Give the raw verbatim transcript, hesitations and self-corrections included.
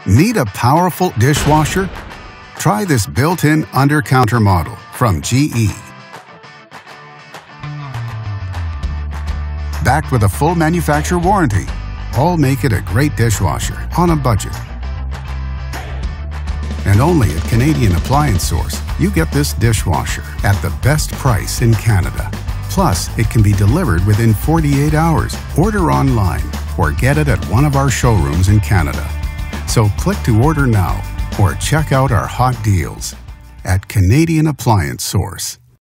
Need a powerful dishwasher? Try this built-in Undercounter model from G E. Backed with a full manufacturer warranty, all make it a great dishwasher on a budget. And only at Canadian Appliance Source, you get this dishwasher at the best price in Canada. Plus, it can be delivered within forty-eight hours. Order online or get it at one of our showrooms in Canada. So click to order now or check out our hot deals at Canadian Appliance Source.